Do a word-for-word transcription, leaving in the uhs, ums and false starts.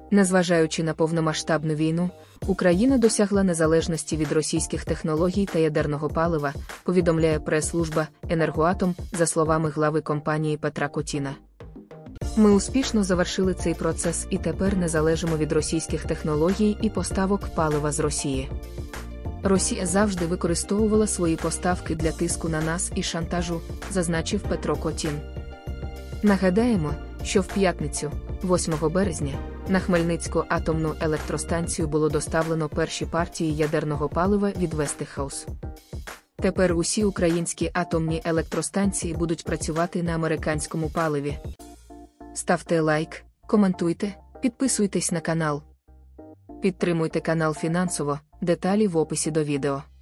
Незважаючи на повномасштабну війну, Україна досягла незалежності від російських технологій та ядерного палива, повідомляє прес-служба «Енергоатом» за словами глави компанії Петра Котіна. Ми успішно завершили цей процес і тепер не залежимо від російських технологій і поставок палива з Росії. Росія завжди використовувала свої поставки для тиску на нас і шантажу, зазначив Петро Котін. Нагадаємо, що в п'ятницю, восьмого березня, на Хмельницьку атомну електростанцію було доставлено перші партії ядерного палива від Westinghouse. Тепер усі українські атомні електростанції будуть працювати на американському паливі. Ставте лайк, коментуйте, підписуйтесь на канал. Підтримуйте канал фінансово, деталі в описі до відео.